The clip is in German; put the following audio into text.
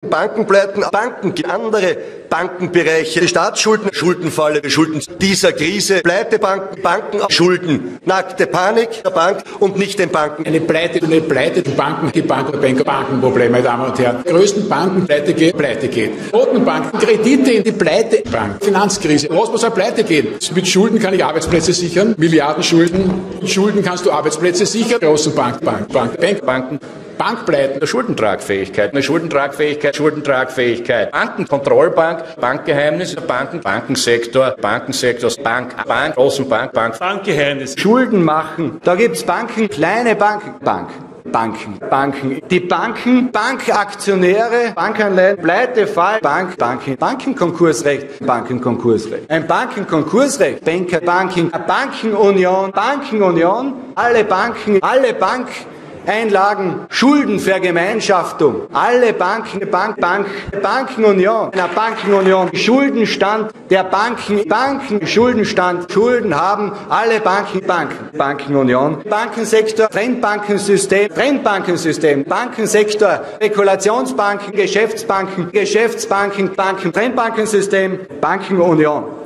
Bankenpleiten, Banken, andere Bankenbereiche, die Staatsschulden, Schuldenfalle, die Schulden dieser Krise, Pleitebanken, Banken, Schulden, nackte Panik der Bank und nicht den Banken. Eine Pleite, die Banken, die Bankenprobleme, meine Damen und Herren. Die größten Banken pleite geht. Notenbanken, Kredite in die Pleitebank, Finanzkrise. Was muss pleite gehen? Mit Schulden kann ich Arbeitsplätze sichern, Milliardenschulden. Mit Schulden kannst du Arbeitsplätze sichern. Großen Banken. Bankpleiten, der Schuldentragfähigkeit, Bankenkontrollbank, Bankgeheimnisse, Bankensektor, großen Bankgeheimnisse. Schulden machen, da gibt's Banken, kleine Banken. Die Banken, Bankaktionäre, Bankanleihen, Pleitefall, Bankenkonkursrecht. Ein Bankenkonkursrecht, Bankenunion, alle Bankeinlagen, Schuldenvergemeinschaftung, alle Bankenunion, Schuldenstand der Schuldenstand, Schulden haben alle Bankenunion, Bankensektor, Fremdbankensystem, Bankensektor, Spekulationsbanken, Geschäftsbanken, Fremdbankensystem, Bankenunion.